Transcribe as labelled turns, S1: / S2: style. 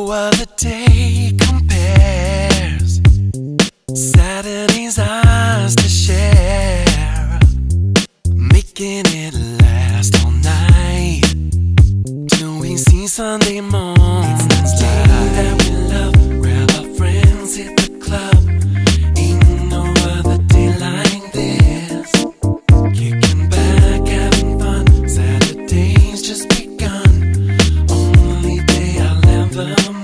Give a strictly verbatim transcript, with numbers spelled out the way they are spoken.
S1: No other day compares. Saturday's ours to share, making it last all night till we see Sunday morning. It's the day that we love. Grab our friends, hit the club. Ain't no other day like this. Kicking back, having fun. Saturday's just begun. Only day I'll ever